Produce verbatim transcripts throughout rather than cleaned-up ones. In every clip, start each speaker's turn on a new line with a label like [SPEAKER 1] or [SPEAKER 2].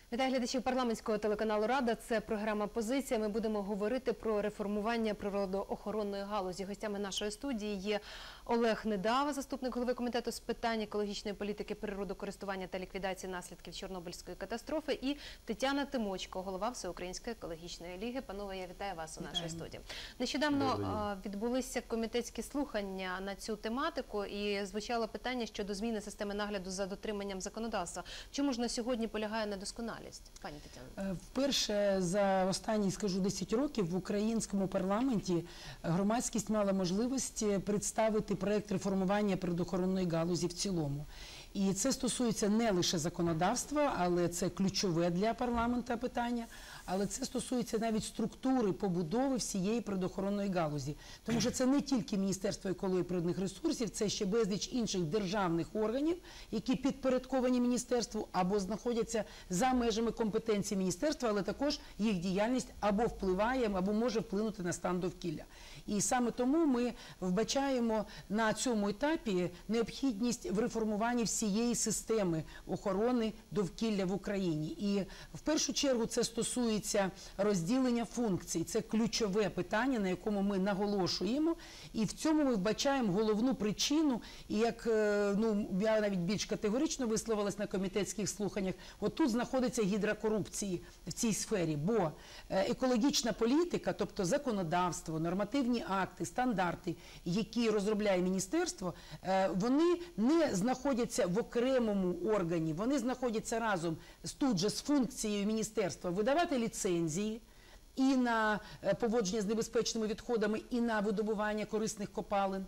[SPEAKER 1] Вітаю глядачів парламентського телеканалу «Рада». Це програма «Позиція». Ми будемо говорити про реформування природоохоронної галузі. Гостями нашої студії є Олег Недава, заступник голови комітету з питань екологічної політики, природокористування та ліквідації наслідків Чорнобильської катастрофи, і Тетяна Тимочко, голова Всеукраїнської екологічної ліги. Панове, я вітаю вас у нашій студії. Нещодавно відбулися комітетські слухання на цю тематику і звучало питання щодо зміни системи нагляду за дотриманням законодавства. Чому ж на сьогодні полягає недосконалість? Пані Тетяно.
[SPEAKER 2] Вперше за останні, скажу, десять років в українському парламенті громадськість мала можливість представити проєкт реформування природоохоронної галузі в цілому. І це стосується не лише законодавства, але це ключове для парламенту питання, але це стосується навіть структури побудови всієї природоохоронної галузі. Тому що це не тільки Міністерство екології і природних ресурсів, це ще безліч інших державних органів, які підпорядковані міністерству або знаходяться за межами компетенції міністерства, але також їх діяльність або впливає, або може вплинути на стан довкілля. І саме тому ми вбачаємо на цьому етапі необхідність в реформуванні всієї системи охорони довкілля в Україні. І в першу чергу це стосується розділення функцій. Це ключове питання, на якому ми наголошуємо. І в цьому ми вбачаємо головну причину, і як, ну, я навіть більш категорично висловилась на комітетських слуханнях, от тут знаходиться гідра корупції в цій сфері, бо екологічна політика, тобто законодавство, нормативні акти, стандарти, які розробляє міністерство, вони не знаходяться в окремому органі, вони знаходяться разом тут же з функцією міністерства видавати ліцензії і на поводження з небезпечними відходами, і на видобування корисних копалин.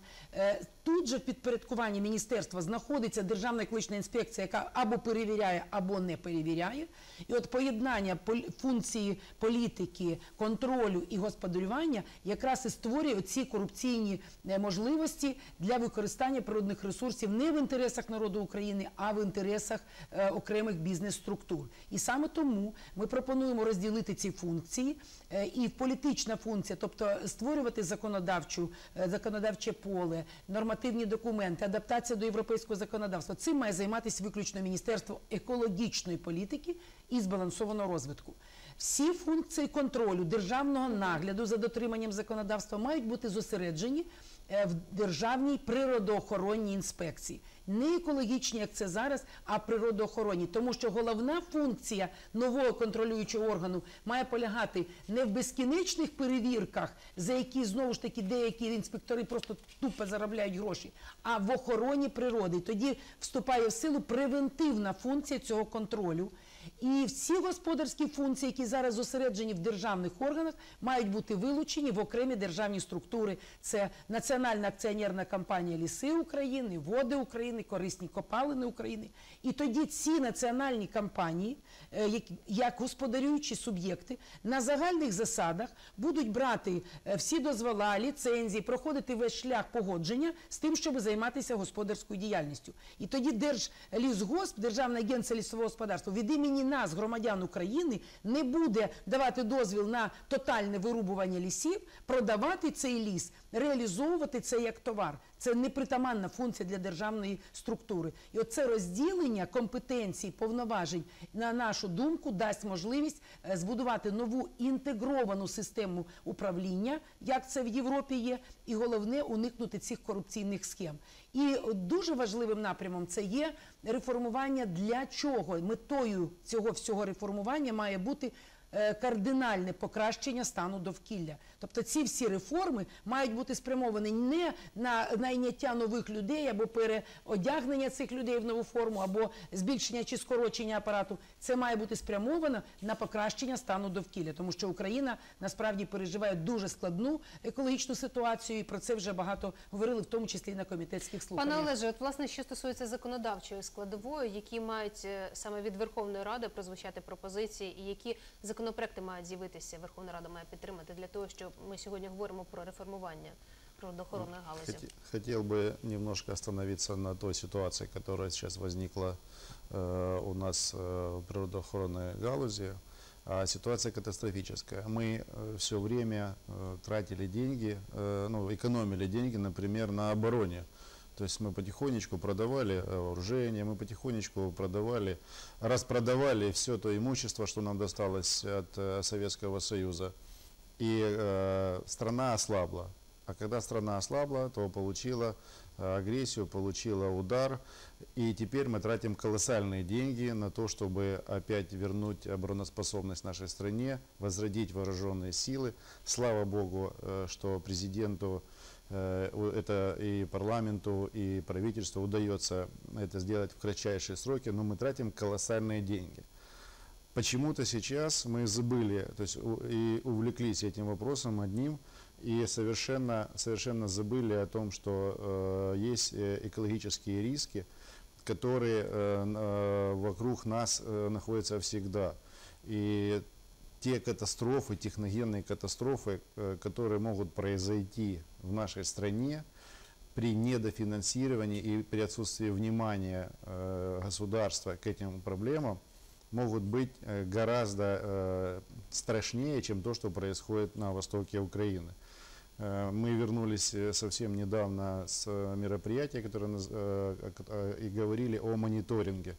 [SPEAKER 2] Тут же в підпорядкуванні міністерства знаходиться Державна екологічна інспекція, яка або перевіряє, або не перевіряє. І от поєднання функції політики, контролю і господарювання якраз і створює ці корупційні можливості для використання природних ресурсів не в інтересах народу України, а в інтересах окремих бізнес-структур. І саме тому ми пропонуємо розділити ці функції. І політична функція, тобто створювати законодавчу, законодавче поле, нормативні документи, адаптація до європейського законодавства. Цим має займатися виключно Міністерство екологічної політики і збалансованого розвитку. Всі функції контролю, державного нагляду за дотриманням законодавства мають бути зосереджені в Державній природоохоронній інспекції. Не екологічні, як це зараз, а природоохоронні. Тому що головна функція нового контролюючого органу має полягати не в безкінечних перевірках, за які, знову ж таки, деякі інспектори просто тупо заробляють гроші, а в охороні природи. І тоді вступає в силу превентивна функція цього контролю. І всі господарські функції, які зараз зосереджені в державних органах, мають бути вилучені в окремі державні структури. Це Національна акціонерна компанія «Ліси України», «Води України», «Корисні копалини України». І тоді ці національні компанії, як господарюючі суб'єкти, на загальних засадах будуть брати всі дозвола, ліцензії, проходити весь шлях погодження з тим, щоб займатися господарською діяльністю. І тоді Держлісгосп, Державна агенція лісового господарства, від імені нас, громадян України, не буде давати дозвіл на тотальне вирубування лісів, продавати цей ліс, реалізовувати це як товар. Це непритаманна функція для державної структури. І оце розділення компетенцій, повноважень, на нашу думку, дасть можливість збудувати нову інтегровану систему управління, як це в Європі є, і головне – уникнути цих корупційних схем. І дуже важливим напрямом це є реформування для чого. Метою цього всього реформування має бути кардинальне покращення стану довкілля. Тобто ці всі реформи мають бути спрямовані не на найняття нових людей або переодягнення цих людей в нову форму, або збільшення чи скорочення апарату. Це має бути спрямовано на покращення стану довкілля, тому що Україна насправді переживає дуже складну екологічну ситуацію, і про це вже багато говорили, в тому числі і на комітетських слуханнях.
[SPEAKER 1] Пане Олеже, от власне, що стосується законодавчої складової, які мають саме від Верховної Ради прозвучати пропозиції, і які законопроекти мають з'явитися, Верховна Рада має підтримати для того, щоб мы сегодня говорим про реформирование природоохоронной галузі.
[SPEAKER 3] Хотел бы немножко остановиться на той ситуации, которая сейчас возникла э, у нас э, в природоохоронной галузи. А ситуация катастрофическая. Мы э, все время э, тратили деньги, э, ну, экономили деньги, например, на обороне. То есть мы потихонечку продавали вооружение, мы потихонечку продавали, распродавали все то имущество, что нам досталось от э, Советского Союза. И э, страна ослабла. А когда страна ослабла, то получила э, агрессию, получила удар. И теперь мы тратим колоссальные деньги на то, чтобы опять вернуть обороноспособность нашей стране, возродить вооруженные силы. Слава Богу, э, что президенту, э, это и парламенту, и правительству удается это сделать в кратчайшие сроки, но мы тратим колоссальные деньги. Почему-то сейчас мы забыли, то есть и увлеклись этим вопросом одним, и совершенно, совершенно забыли о том, что э, есть экологические риски, которые э, вокруг нас э, находятся всегда. И те катастрофы, техногенные катастрофы, э, которые могут произойти в нашей стране при недофинансировании и при отсутствии внимания э, государства к этим проблемам, могут быть э, гораздо э, страшнее, чем то, что происходит на востоке Украины. Мы вернулись совсем недавно с мероприятия, которое и говорили о мониторинге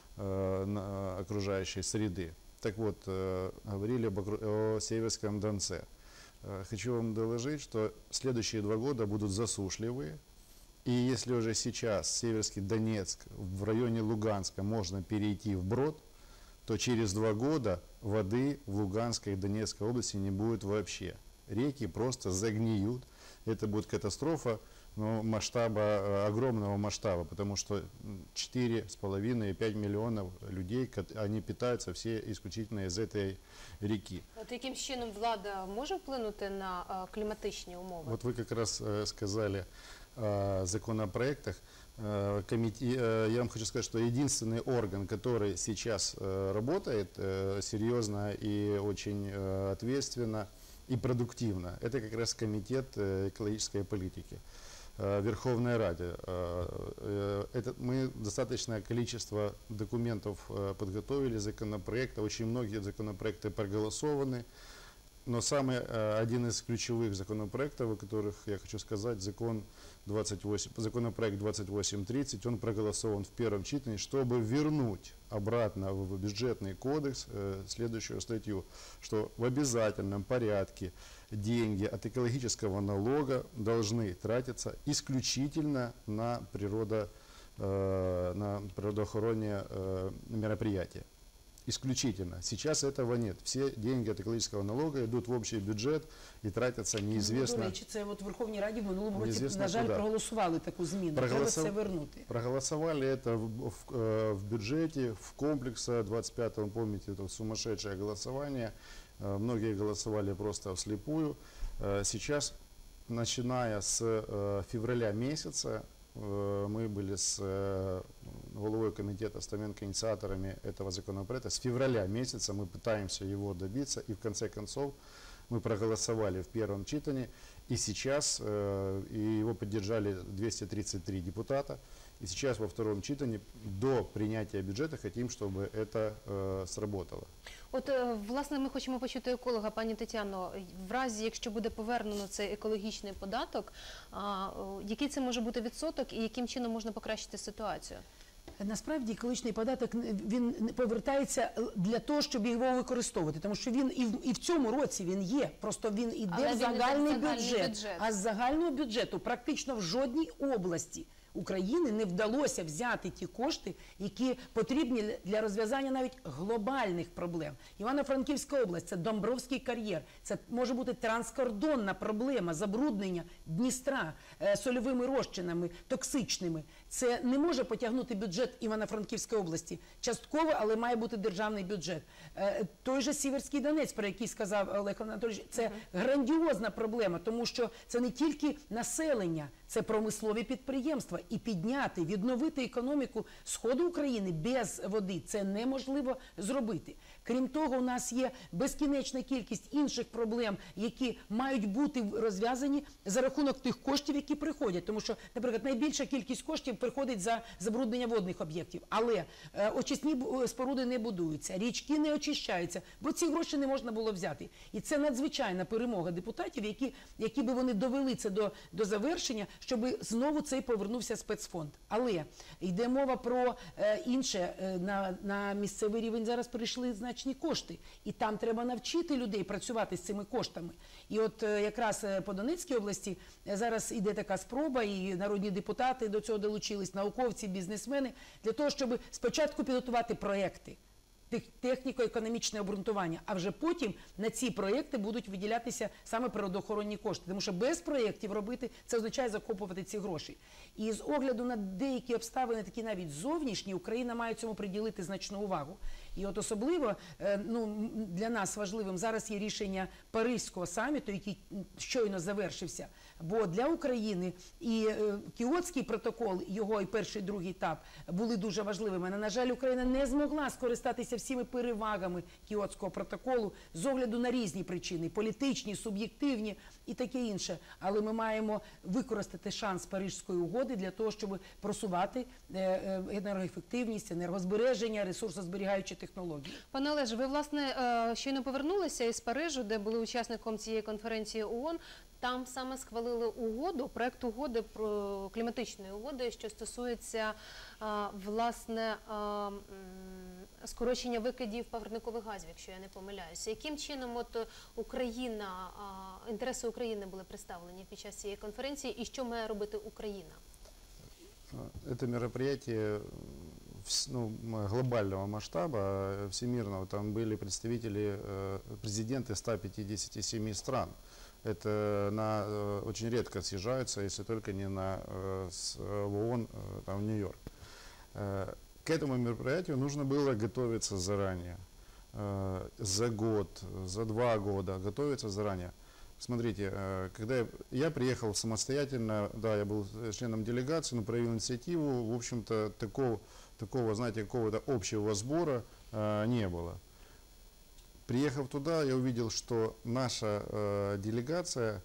[SPEAKER 3] окружающей среды. Так вот, говорили о Северском Донце. Хочу вам доложить, что следующие два года будут засушливые. И если уже сейчас Северский Донецк в районе Луганска можно перейти вброд, то через два года воды в Луганской и Донецкой области не будет вообще. Реки просто загниют. Это будет катастрофа, но масштаба, огромного масштаба, потому что четыре с половиной — пять миллионов людей, они питаются все исключительно из этой реки.
[SPEAKER 1] От яким чином влада може вплинути на а, кліматичні умови?
[SPEAKER 3] Вот вы как раз э, сказали о законопроектах. Э, комите... э, я вам хочу сказать, что единственный орган, который сейчас э, работает э, серьезно и очень э, ответственно и продуктивно, это как раз Комитет э, экологической политики. Э, Верховной Раде. Э, это, мы достаточное количество документов э, подготовили, законопроектов, очень многие законопроекты проголосованы. Но самый, один из ключевых законопроектов, о которых я хочу сказать, закон двадцать восемь, законопроект двадцать восемь тридцать, он проголосован в первом чтении, чтобы вернуть обратно в бюджетный кодекс э, следующую статью, что в обязательном порядке деньги от экологического налога должны тратиться исключительно на, природо, э, на природоохранные э, мероприятия. Исключительно. Сейчас этого нет. Все деньги от экологического налога идут в общий бюджет і тратяться неізвісно.
[SPEAKER 2] До речі, це от в Верховній Раді в минулому році,
[SPEAKER 3] неізвісно
[SPEAKER 2] на жаль,
[SPEAKER 3] куди.
[SPEAKER 2] проголосували таку зміну.
[SPEAKER 3] Проголосов...
[SPEAKER 2] Треба це вернути.
[SPEAKER 3] Проголосовали это в, в, э, в бюджете, в комплексе двадцать пятого, помните, это сумасшедшее голосование. Э, многие голосовали просто вслепую. Э, сейчас, начиная с э, февраля месяца, э, мы были с э, головой комитета Стаменко инициаторами этого законопроекта. С февраля месяца мы пытаемся его добиться, и в конце концов мы проголосовали в первом чтении, и сейчас э, и его поддержали двести тридцать три депутата. И сейчас во втором читании до принятия бюджета хотим, чтобы это э, сработало.
[SPEAKER 1] От, е, власне, ми хочемо почути еколога, пані Тетяно, в разі, якщо буде повернено цей екологічний податок, а, о, який це може бути відсоток і яким чином можна покращити ситуацію?
[SPEAKER 2] Насправді екологічний податок він повертається для того, щоб його використовувати, тому що він і в, і в цьому році він є, просто він іде
[SPEAKER 1] Але
[SPEAKER 2] в
[SPEAKER 1] він
[SPEAKER 2] загальний
[SPEAKER 1] іде в загальний
[SPEAKER 2] бюджет,
[SPEAKER 1] бюджет.
[SPEAKER 2] а з загального бюджету практично в жодній області України не вдалося взяти ті кошти, які потрібні для розв'язання навіть глобальних проблем. Івано-Франківська область – це Домбровський кар'єр, це може бути транскордонна проблема, забруднення Дністра е, сольовими розчинами, токсичними. Це не може потягнути бюджет Івано-Франківської області. Частково, але має бути державний бюджет. Е, той же Сіверський Донець, про який сказав Олег Анатолійович, це грандіозна проблема, тому що це не тільки населення, це промислові підприємства. І підняти, відновити економіку Сходу України без води – це неможливо зробити. Крім того, у нас є безкінечна кількість інших проблем, які мають бути розв'язані за рахунок тих коштів, які приходять. Тому що, наприклад, найбільша кількість коштів приходить за забруднення водних об'єктів. Але е, очисні споруди не будуються, річки не очищаються, бо ці гроші не можна було взяти. І це надзвичайна перемога депутатів, які, які би вони довели це до, до завершення, щоб знову цей повернувся створюється спецфонд. Але йде мова про е, інше. Е, на, на місцевий рівень зараз прийшли значні кошти. І там треба навчити людей працювати з цими коштами. І от е, якраз е, по Донецькій області е, зараз іде така спроба, і народні депутати до цього долучились, науковці, бізнесмени, для того, щоб спочатку підготувати проекти, техніко-економічне обґрунтування, а вже потім на ці проєкти будуть виділятися саме природоохоронні кошти. Тому що без проєктів робити, це означає закопувати ці гроші. І з огляду на деякі обставини, такі навіть зовнішні, Україна має цьому приділити значну увагу. І от особливо ну, для нас важливим зараз є рішення Паризького саміту, який щойно завершився. Бо для України і Кіотський протокол, його і перший, і другий етап були дуже важливими. На жаль, Україна не змогла скористатися всіми перевагами Кіотського протоколу з огляду на різні причини – політичні, суб'єктивні і таке інше. Але ми маємо використати шанс Паризької угоди для того, щоб просувати енергоефективність, енергозбереження, ресурсозберігаючі технології.
[SPEAKER 1] Пане Олеже, ви, власне, щойно повернулися із Парижу, де були учасником цієї конференції ООН. Там саме схвалили угоду, проект угоди про кліматичної угоди, що стосується власне скорочення викидів парникових газів, якщо я не помиляюся. Яким чином от Україна, інтереси України були представлені під час цієї конференції, і що має робити Україна?
[SPEAKER 3] Это мероприятие ну, глобального масштаба, всемирного. Там были представители, президенты ста пятидесяти семи стран. Это на, очень редко съезжаются, если только не на, с, в ООН, там, в Нью-Йорк. К этому мероприятию нужно было готовиться заранее. За год, за два года готовиться заранее. Смотрите, когда я, я приехал самостоятельно, да, я был членом делегации, но проявил инициативу, в общем-то, такого, такого, знаете, какого-то общего сбора не было. Приехав туда, я увидел, что наша э, делегация,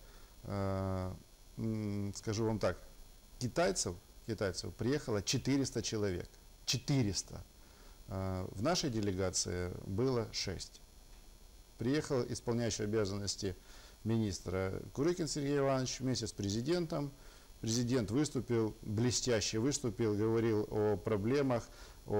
[SPEAKER 3] э, скажу вам так, китайцев, китайцев приехало четыреста человек. четыреста. Э, в нашей делегации было шесть. Приехал исполняющий обязанности министра Курыкин Сергей Иванович вместе с президентом. Президент выступил, блестяще выступил, говорил о проблемах,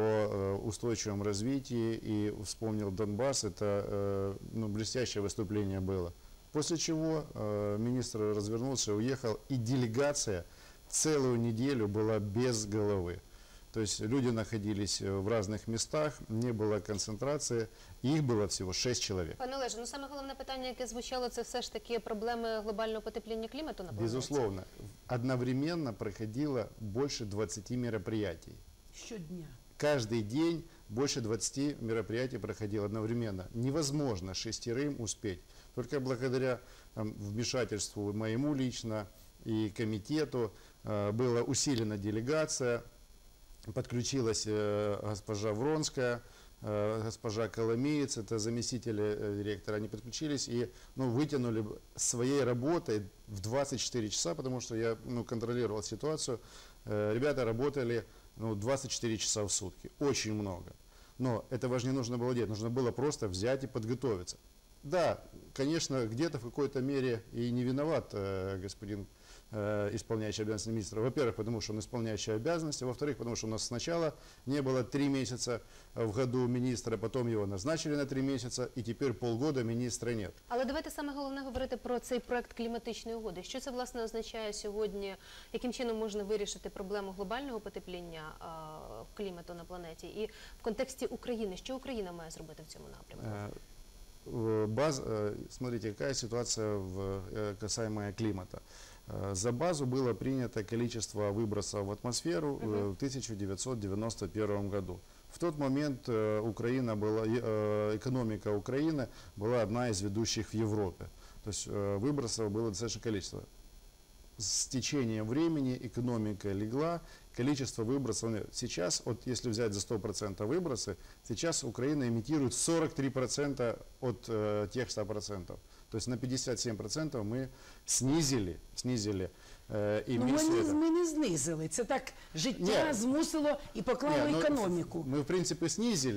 [SPEAKER 3] о устойчивом развитии и вспомнил Донбасс. Это ну, блестящее выступление было. После чего министр развернулся, уехал, и делегация целую неделю была без головы. То есть люди находились в разных местах, не было концентрации, їх було всього шість чоловік.
[SPEAKER 1] Пане Олеже, ну саме головне питання, яке звучало, це все ж таки проблеми глобального потепління клімату на планеті?
[SPEAKER 3] Безусловно. Одновременно проходило больше двадцати мероприятий.
[SPEAKER 2] Щодня.
[SPEAKER 3] Каждый день больше двадцати мероприятий проходило одновременно. Невозможно шестерым успеть. Только благодаря там, вмешательству моему лично и комитету э, была усилена делегация, подключилась э, госпожа Вронская, э, госпожа Коломеец, это заместители э, директора, они подключились и ну, вытянули своей работой в двадцать четыре часа, потому что я ну, контролировал ситуацию. Э, ребята работали ну, двадцать четыре часа в сутки, очень много. Но этого же не нужно было делать, нужно было просто взять и подготовиться. Да, конечно, где-то в какой-то мере и не виноват э, господин э, исполняющий обязанности министра. Во-первых, потому что он исполняющий обязанности, во-вторых, потому что у нас сначала не было три месяца в году министра, потом его назначили на три месяца, и теперь полгода министра нет.
[SPEAKER 1] Але давайте саме головне говорити про цей проект кліматичної угоди. Що це, власне, означає сьогодні, яким чином можна вирішити проблему глобального потепління а, клімату на планеті? І в контексті України, що Україна має зробити в цьому напрямку?
[SPEAKER 3] Баз, смотрите, какая ситуация в, касаемая климата. За базу было принято количество выбросов в атмосферу uh-huh. в тысяча девятьсот девяносто первом году. В тот момент Украина была, экономика Украины была одна из ведущих в Европе. То есть выбросов было достаточное количество. С течением времени экономика легла, количество выбросов. Сейчас, вот если взять за сто процентов выбросы, сейчас Украина имитирует сорок три процента от э, тех ста процентов. То есть на пятьдесят семь процентов мы снизили, снизили э, эмиссию.
[SPEAKER 2] Ну, ми не знизили. Це так життя
[SPEAKER 3] Нет.
[SPEAKER 2] змусило і поклало
[SPEAKER 3] Нет, ну,
[SPEAKER 2] економіку.
[SPEAKER 3] Мы, в принципе, снизили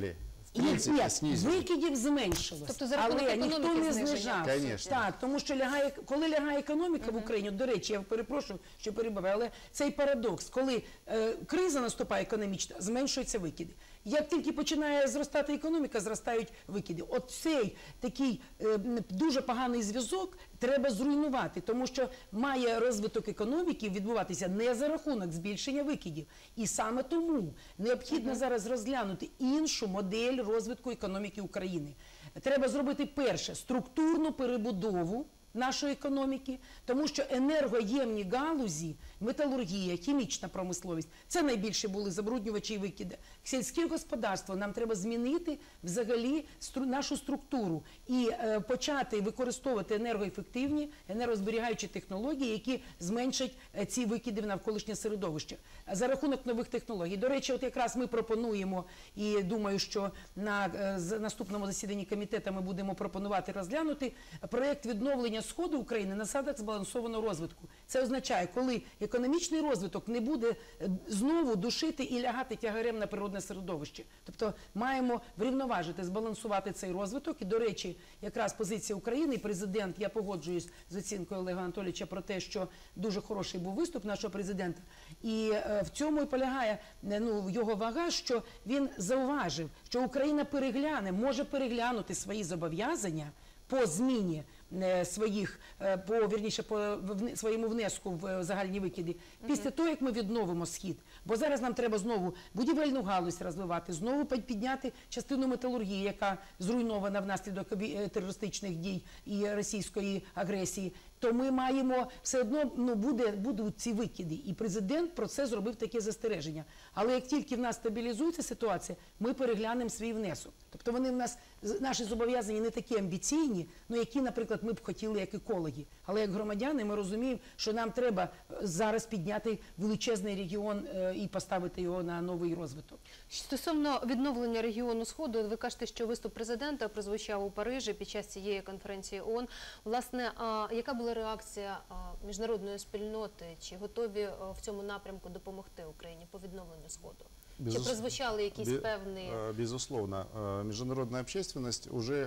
[SPEAKER 3] в принципе,
[SPEAKER 2] Ні,
[SPEAKER 3] снизили.
[SPEAKER 2] викидів зменшилось,
[SPEAKER 1] Тобто за рахунок
[SPEAKER 2] але ніхто
[SPEAKER 1] економіки
[SPEAKER 2] не
[SPEAKER 1] зниження.
[SPEAKER 2] знижав.
[SPEAKER 3] Конечно.
[SPEAKER 2] Так, тому що лягає, коли лягає економіка в Україні, до речі, я перепрошую, що перебиваю, але цей парадокс, коли е, криза наступає економічна, зменшуються викиди. Як тільки починає зростати економіка, зростають викиди. От цей такий е, дуже поганий зв'язок треба зруйнувати, тому що має розвиток економіки відбуватися не за рахунок збільшення викидів. І саме тому необхідно зараз розглянути іншу модель розвитку економіки України. Треба зробити перше структурну перебудову нашої економіки, тому що енергоємні галузі, металургія, хімічна промисловість – це найбільше були забруднювачі і викиди. Сільське господарство нам треба змінити взагалі стру, нашу структуру і е, почати використовувати енергоефективні, енергозберігаючі технології, які зменшать е, ці викиди в навколишнє середовище за рахунок нових технологій. До речі, от якраз ми пропонуємо, і думаю, що на е, з, наступному засіданні комітету ми будемо пропонувати розглянути проєкт відновлення Сходу України на засадах збалансованого розвитку. Це означає, коли економічний розвиток не буде знову душити і лягати тягарем на природне середовище. Тобто маємо врівноважити, збалансувати цей розвиток. І, до речі, якраз позиція України, президент, я погоджуюсь з оцінкою Олега Анатолійовича про те, що дуже хороший був виступ нашого президента. І е, в цьому і полягає ну, його вага, що він зауважив, що Україна перегляне, може переглянути свої зобов'язання по зміні своїх, по, вірніше, по своєму внеску в загальні викиди, після того, як ми відновимо Схід. Бо зараз нам треба знову будівельну галузь розвивати, знову підняти частину металургії, яка зруйнована внаслідок терористичних дій і російської агресії. То ми маємо, все одно ну, буде, будуть ці викиди. І президент про це зробив таке застереження. Але як тільки в нас стабілізується ситуація, ми переглянемо свій внесок. Тобто вони в нас, наші зобов'язання не такі амбіційні, ну, які, наприклад, ми б хотіли як екологи. Але як громадяни ми розуміємо, що нам треба зараз підняти величезний регіон е, і поставити його на новий розвиток.
[SPEAKER 1] Стосовно відновлення регіону Сходу, ви кажете, що виступ президента прозвучав у Парижі під час цієї конференції ООН. Власне, а, яка була реакція а, міжнародної спільноти? Чи готові а, в цьому напрямку допомогти Україні по відновленню Сходу? Безус... Чи прозвучали якісь Бе... певні...
[SPEAKER 3] Безусловно. Международная общественность уже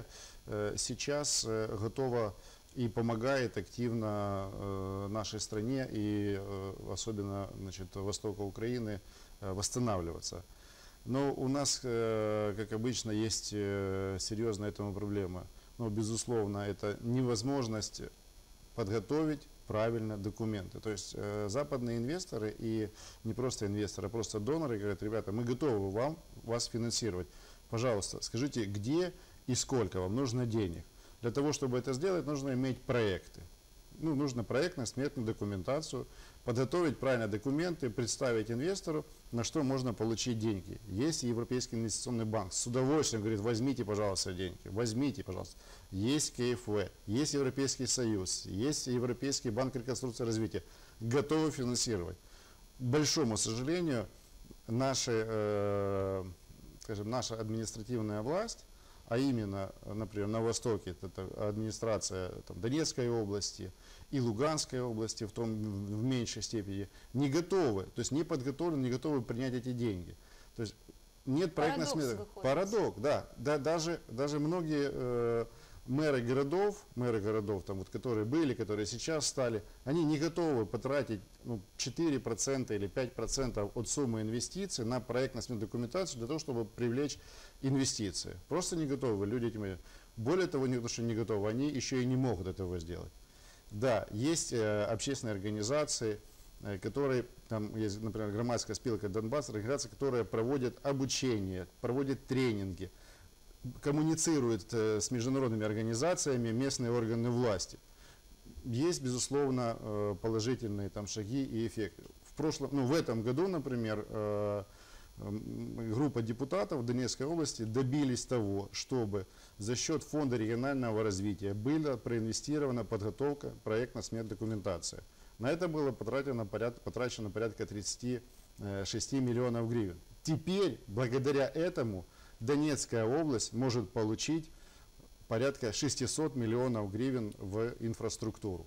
[SPEAKER 3] сейчас готова и помогает активно нашей стране и особенно, значит, востока Украины восстанавливаться. Но у нас, как обычно, есть серьезная этому проблема. Но, безусловно, это невозможность подготовить правильно документы. То есть э, западные инвесторы и не просто инвесторы, а просто доноры говорят: ребята, мы готовы вам, вас финансировать. Пожалуйста, скажите, где и сколько вам нужно денег. Для того, чтобы это сделать, нужно иметь проекты. Ну, нужно проектно-сметную документацию, подготовить правильно документы, представить инвестору, на что можно получить деньги. Есть Европейский инвестиционный банк, с удовольствием говорит: возьмите, пожалуйста, деньги, возьмите, пожалуйста. Есть ка эф вэ, есть Европейский Союз, есть Европейский банк реконструкции и развития, готовы финансировать. К большому сожалению, наши, э, скажем, наша административная власть, а именно, например, на Востоке, это администрация там, Донецкой области и Луганской области в, том, в меньшей степени, не готовы, то есть не подготовлены, не готовы принять эти деньги. То есть нет проектной сметы. Парадокс, да. да даже, даже многие э, мэры городов, мэры городов, там, вот, которые были, которые сейчас стали, они не готовы потратить ну, четыре процента или пять процентов от суммы инвестиций на проектно-сметную документацию для того, чтобы привлечь инвестиции. Просто не готовы люди этим. Более того, не то, что не готовы, они еще и не могут этого сделать. Да, есть э, общественные организации, э, которые, там есть, например, громадская спилка Донбасс, организация, которая проводит обучение, проводит тренинги, коммуницирует э, с международными организациями, местные органы власти. Есть, безусловно, э, положительные там шаги и эффекты. В прошлом, ну, в этом году, например, э, группа депутатов Донецкой области добились того, чтобы за счет Фонда регионального развития была проинвестирована подготовка проектно-сметной документации. На это было потрачено порядка, потрачено порядка тридцати шести миллионов гривен. Теперь, благодаря этому, Донецкая область может получить порядка шестисот миллионов гривен в инфраструктуру.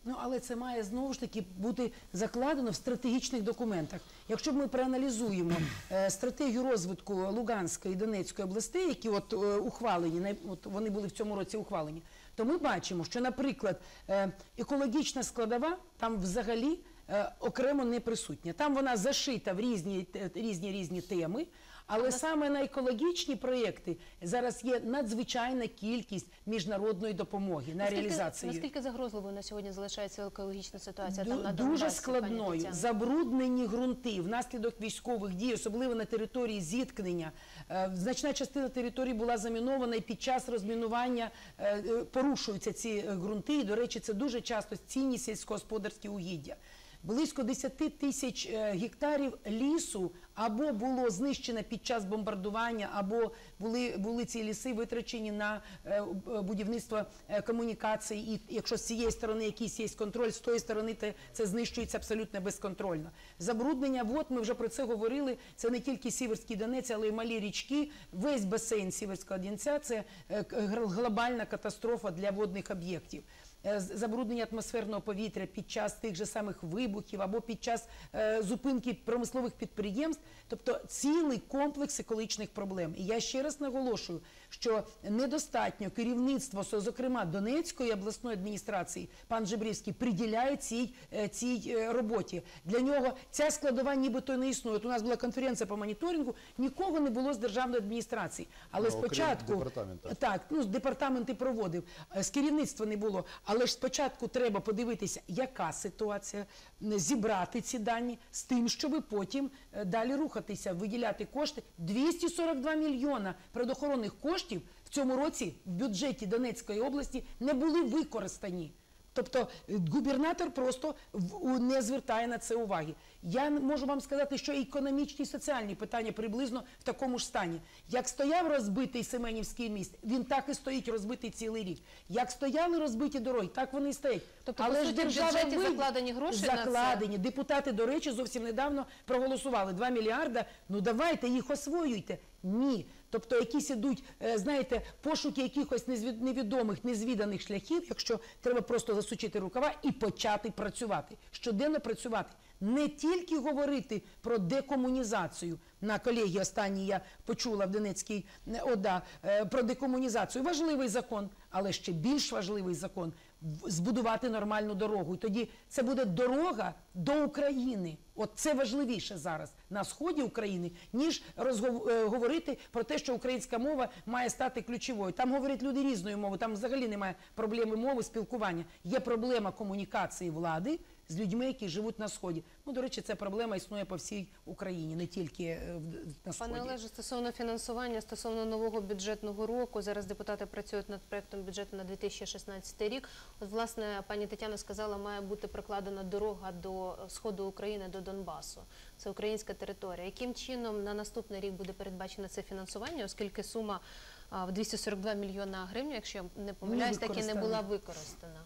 [SPEAKER 2] Ну, але це має знову ж таки бути закладено в стратегічних документах. Якщо ми проаналізуємо е, стратегію розвитку Луганської і Донецької областей, які от е, ухвалені, най- от вони були в цьому році ухвалені, то ми бачимо, що, наприклад, е, екологічна складова там взагалі е, окремо не присутня. Там вона зашита в різні е, різні різні теми. Але саме на екологічні проєкти зараз є надзвичайна кількість міжнародної допомоги на
[SPEAKER 1] Наскільки-
[SPEAKER 2] реалізацію.
[SPEAKER 1] Наскільки загрозливою на сьогодні залишається екологічна ситуація
[SPEAKER 2] Ду-
[SPEAKER 1] там на
[SPEAKER 2] Дуже
[SPEAKER 1] Донбасі, пані
[SPEAKER 2] складною.
[SPEAKER 1] Тетяно?
[SPEAKER 2] Забруднені ґрунти внаслідок військових дій, особливо на території зіткнення. Е, Значна частина території була замінована, і під час розмінування е, е, порушуються ці е, ґрунти. І, до речі, це дуже часто цінні сільськогосподарські угіддя. Близько десять тисяч е, гектарів лісу або було знищено під час бомбардування, або були, були ці ліси витрачені на е, б- будівництво е, комунікацій. І якщо з цієї сторони якийсь є контроль, з тої сторони те, це знищується абсолютно безконтрольно. Забруднення вод, ми вже про це говорили, це не тільки Сіверський Донець, але й малі річки. Весь басейн Сіверського Донця – це е, к- гр- глобальна катастрофа для водних об'єктів. Е, з- Забруднення атмосферного повітря під час тих же самих вибухів або під час е, зупинки промислових підприємств, тобто цілий комплекс екологічних проблем. І я ще раз наголошую, що недостатньо керівництво, со- зокрема Донецької обласної адміністрації, пан Жебрівський, приділяє цій, е, цій е, роботі. Для нього ця складова нібито не існує. От у нас була конференція по моніторингу, нікого не було з державної адміністрації. Але
[SPEAKER 3] Ну, окрім
[SPEAKER 2] спочатку...
[SPEAKER 3] департаменту.
[SPEAKER 2] Так, ну, департамент і проводив, е, з керівництва не було. Але ж спочатку треба подивитися, яка ситуація, м, зібрати ці дані з тим, щоб потім е, далі рухатися, виділяти кошти. двісті сорок два мільйона природоохоронних коштів в цьому році в бюджеті Донецької області не були використані. Тобто е, губернатор просто в- у- не звертає на це уваги. Я н- можу вам сказати, що і економічні і соціальні питання приблизно в такому ж стані. Як стояв розбитий Семенівський міст, він так і стоїть розбитий цілий рік. Як стояли розбиті дороги, так вони і стоять.
[SPEAKER 1] Тобто, по суті, в бюджеті
[SPEAKER 2] вид-
[SPEAKER 1] закладені гроші на це?
[SPEAKER 2] закладені. Депутати, до речі, зовсім недавно проголосували два мільярда. Ну давайте їх освоюйте. Ні. Тобто якісь ідуть, е, знаєте, пошуки якихось незвід- невідомих, незвіданих шляхів, якщо треба просто засучити рукава і почати працювати. Щоденно працювати. Не тільки говорити про декомунізацію. На колегії останній я почула в Донецькій е, ОДА е, про декомунізацію. Важливий закон, але ще більш важливий закон – в- збудувати нормальну дорогу. І тоді це буде дорога до України. От це важливіше зараз на сході України, ніж розгов- е, говорити про те, що українська мова має стати ключовою. Там говорять люди різною мовою, там взагалі немає проблеми мови, спілкування. Є проблема комунікації влади з людьми, які живуть на сході. Ну, до речі, ця проблема існує по всій Україні, не тільки е, в- на сході.
[SPEAKER 1] Пане Олеже, стосовно фінансування, стосовно нового бюджетного року, зараз депутати працюють над проектом бюджету на дві тисячі шістнадцятий рік. От, власне, пані Тетяна сказала, має бути прокладена дорога до сходу України, до Донбасу. Це українська територія. Яким чином на наступний рік буде передбачено це фінансування, оскільки сума а, в двісті сорок два мільйона гривень, якщо я не помиляюсь, таки не
[SPEAKER 2] використана.
[SPEAKER 1] була використана?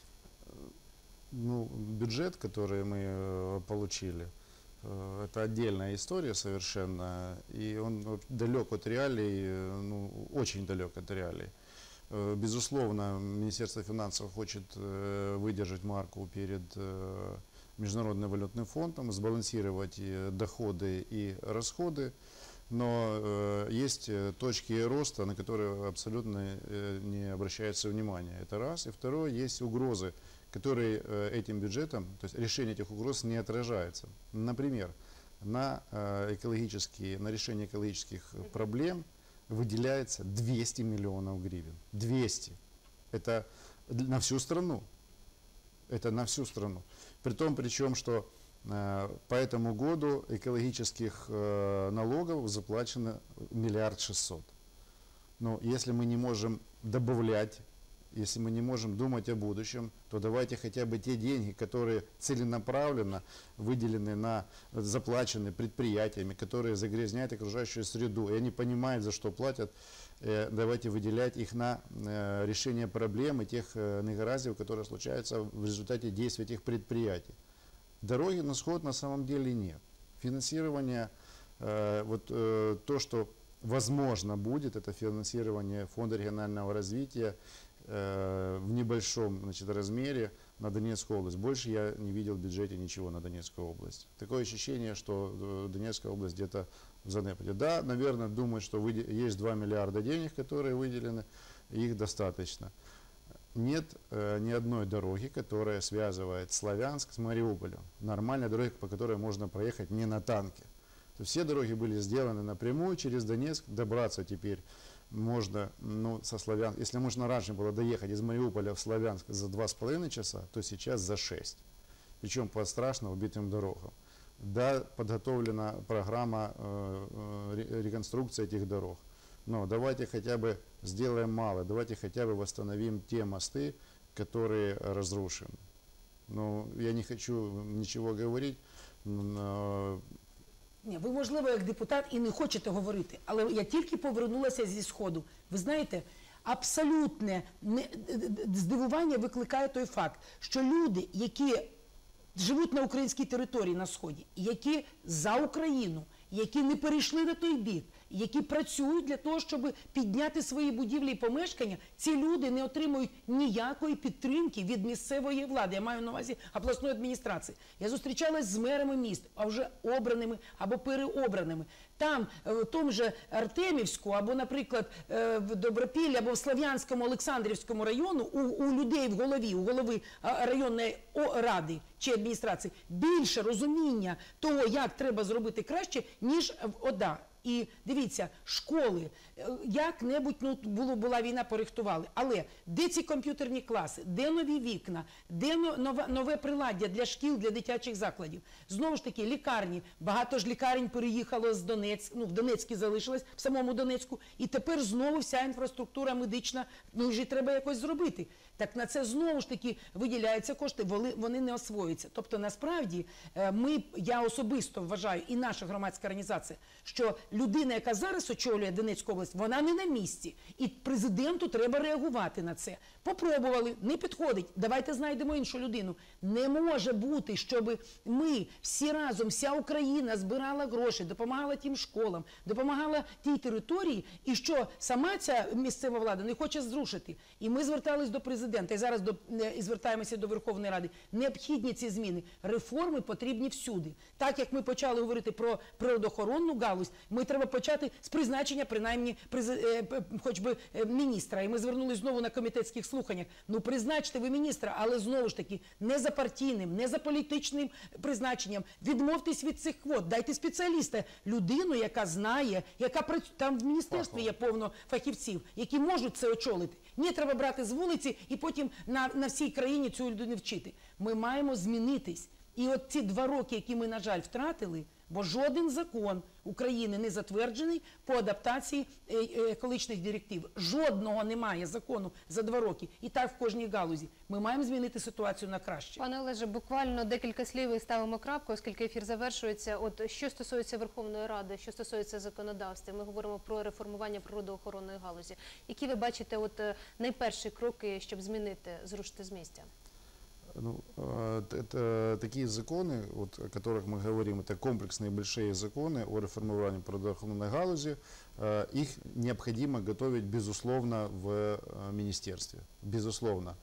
[SPEAKER 3] Ну, бюджет, который мы э, получили, э, это отдельная история совершенно, и он вот далек от реалий, э, ну, очень далек от реалий. Э, Безусловно, Министерство финансов хочет э, выдержать марку перед э, Международным валютным фондом, сбалансировать э, доходы и расходы, но э, есть э, точки роста, на которые абсолютно э, не обращается внимания. Это раз. И второе, есть угрозы, которые э, этим бюджетом, то есть решение этих угроз не отражается. Например, на э, экологические, на решение экологических проблем выделяется двести миллионов гривен. двести. Это на всю страну. Это на всю страну. При том, причем, что э, по этому году экологических э, налогов заплачено миллиард шестьсот. Но если мы не можем добавлять, если мы не можем думать о будущем, то давайте хотя бы те деньги, которые целенаправленно выделены, на, заплачены предприятиями, которые загрязняют окружающую среду, и они понимают, за что платят, э, давайте выделять их на э, решение проблем и тех э, негараздий, которые случаются в результате действий этих предприятий. Дороги на сход на самом деле нет. Финансирование, э, вот э, то, что возможно будет, это финансирование Фонда регионального развития, в небольшом, значит, размере, на Донецкую область. Больше я не видел в бюджете ничего на Донецкую область. Такое ощущение, что э, Донецкая область где-то в занепаде. Да, наверное, думают, что выде- есть два миллиарда денег, которые выделены, и их достаточно. Нет э, ни одной дороги, которая связывает Славянск с Мариуполем. Нормальной дороги, по которой можно проехать не на танке. То есть все дороги были сделаны напрямую через Донецк. Добраться теперь можно, ну, со Славянска. Если можно раньше было доехать из Мариуполя в Славянск за два с половиной часа, то сейчас за шесть. Причем по страшно убитым дорогам. Да, подготовлена программа э, э, реконструкции этих дорог. Но давайте хотя бы сделаем мало, давайте хотя бы восстановим те мосты, которые разрушены. Ну, я не хочу ничего говорить, но
[SPEAKER 2] Ні, ви, можливо, як депутат і не хочете говорити, але я тільки повернулася зі Сходу. Ви знаєте, абсолютне не- здивування викликає той факт, що люди, які живуть на українській території на Сході, які за Україну, які не перейшли на той бік, які працюють для того, щоб підняти свої будівлі і помешкання, ці люди не отримують ніякої підтримки від місцевої влади. Я маю на увазі обласної адміністрації. Я зустрічалась з мерами міст, а вже обраними або переобраними. Там, в тому же Артемівську, або, наприклад, в Добропіллі, або в Слов'янському, Олександрівському району, у, у людей в голові, у голови а, районної о, ради чи адміністрації більше розуміння того, як треба зробити краще, ніж в ОДА. І дивіться, школи, е, як-небудь, ну, було, була війна, порихтували. Але де ці комп'ютерні класи, де нові вікна, де но- нове, нове приладдя для шкіл, для дитячих закладів? Знову ж таки, лікарні. Багато ж лікарень переїхало з Донецька, ну, в Донецьку залишилось, в самому Донецьку. І тепер знову вся інфраструктура медична, ну, вже треба якось зробити. Так на це знову ж таки виділяються кошти, вони, вони не освоюються. Тобто, насправді, е, ми, я особисто вважаю, і наша громадська організація, що людина, яка зараз очолює Донецьку область, вона не на місці. І президенту треба реагувати на це. Попробували, не підходить, давайте знайдемо іншу людину. Не може бути, щоб ми всі разом, вся Україна збирала гроші, допомагала тим школам, допомагала тій території, і що сама ця місцева влада не хоче зрушити. І ми звертались до президента, і зараз до, е, і звертаємося до Верховної Ради. Необхідні ці зміни. Реформи потрібні всюди. Так, як ми почали говорити про природоохоронну галузь, ми треба почати з призначення, принаймні, приз- е, п- хоч би е, міністра. І ми звернулись знову на комітетських слуханнях. Ну, призначте ви міністра, але знову ж таки, не за партійним, не за політичним призначенням. Відмовтесь від цих квот, дайте спеціаліста, людину, яка знає, яка працює. Там в міністерстві є повно фахівців, які можуть це очолити. Не треба брати з вулиці і потім на, на всій країні цю людину вчити. Ми маємо змінитись. І от ці два роки, які ми, на жаль, втратили, бо жоден закон України не затверджений по адаптації е, е, екологічних директив. Жодного немає закону за два роки. І так в кожній галузі. Ми маємо змінити ситуацію на краще.
[SPEAKER 1] Пане Олеже, буквально декілька слів і ставимо крапку, оскільки ефір завершується. От що стосується Верховної Ради, що стосується законодавства, ми говоримо про реформування природоохоронної галузі. Які ви бачите от е, найперші кроки, щоб змінити, зрушити з місця?
[SPEAKER 3] Ну, э, т- это такие законы, вот, о которых мы говорим, это комплексные большие законы о реформировании природоохранной галузи. Э, Их необходимо готовить, безусловно, в э, министерстве. Безусловно.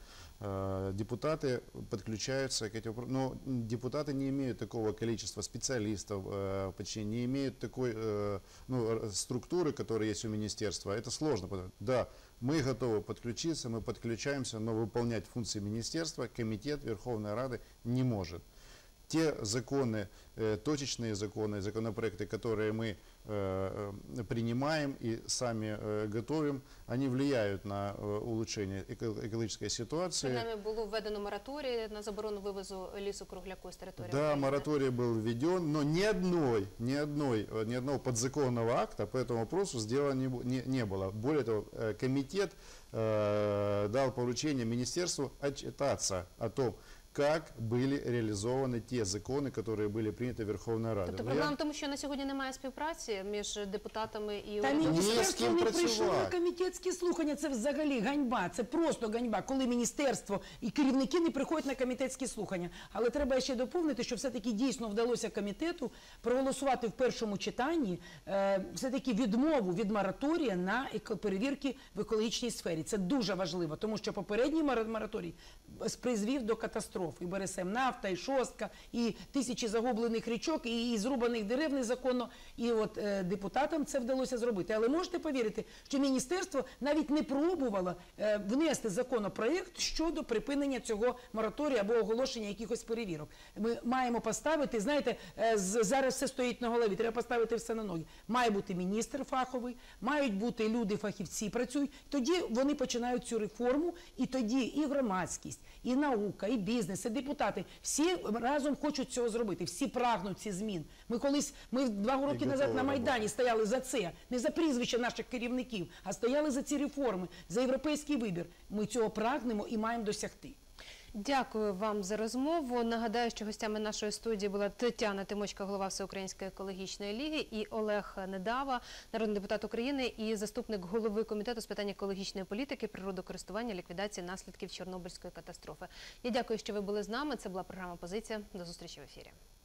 [SPEAKER 3] Э, Депутаты подключаются к этим вопросам, но депутаты не имеют такого количества специалистов, э, почти не имеют такой э, ну, р- структуры, которая есть у министерства. Это сложно. потому- Да, мы готовы подключиться, мы подключаемся, но выполнять функции министерства комитет Верховной Рады не может. Те законы, э, точечные законы, законопроекты, которые мы э, э, принимаем и сами э, готовим, они влияют на э, улучшение эко- экологической ситуации.
[SPEAKER 1] Принаймні було введено мораторій на заборону вивозу лісу-кругляку з території
[SPEAKER 3] Да,
[SPEAKER 1] України.
[SPEAKER 3] мораторий был введен, но ни одной, ни одной, э, ни одного подзаконного акта по этому вопросу сделано не, бу- не, не было. Более того, э, комитет э, дал поручение министерству отчитаться о том, как были реализованы те законы, которые были приняты Верховной Радой.
[SPEAKER 1] Тобто
[SPEAKER 3] Но я-
[SPEAKER 1] проблема в тому, що на сьогодні немає співпраці між депутатами і
[SPEAKER 2] Та
[SPEAKER 1] урядом?
[SPEAKER 3] Ні, з
[SPEAKER 2] міністерство
[SPEAKER 3] ким
[SPEAKER 2] не прийшло на
[SPEAKER 3] працювати.
[SPEAKER 2] комітетські слухання. Це взагалі ганьба. Це просто ганьба, коли міністерство і керівники не приходять на комітетські слухання. Але треба ще доповнити, що все-таки дійсно вдалося комітету проголосувати в першому читанні е, все-таки відмову від мораторія на еко- перевірки в екологічній сфері. Це дуже важливо, тому що попередній мора- мораторій призвів до катастроф. І Бересемнафта, і Шостка, і тисячі загублених річок, і, і зрубаних дерев незаконно. І от е, депутатам це вдалося зробити. Але можете повірити, що міністерство навіть не пробувало е, внести законопроект щодо припинення цього мораторію або оголошення якихось перевірок. Ми маємо поставити, знаєте, е, з- зараз все стоїть на голові, треба поставити все на ноги. Має бути міністр фаховий, мають бути люди, фахівці працюють. Тоді вони починають цю реформу, і тоді і громадськість, і наука, і бізнес, і депутати всі разом хочуть цього зробити, всі прагнуть ці змін. Ми колись, ми два роки
[SPEAKER 3] готові
[SPEAKER 2] назад на
[SPEAKER 3] робити.
[SPEAKER 2] Майдані стояли за це, не за прізвища наших керівників, а стояли за ці реформи, за європейський вибір. Ми цього прагнемо і маємо досягти.
[SPEAKER 1] Дякую вам за розмову. Нагадаю, що гостями нашої студії була Тетяна Тимочка, голова Всеукраїнської екологічної ліги, і Олег Недава, народний депутат України і заступник голови комітету з питань екологічної політики, природокористування, ліквідації наслідків Чорнобильської катастрофи. Я дякую, що ви були з нами. Це була програма «Позиція». До зустрічі в ефірі.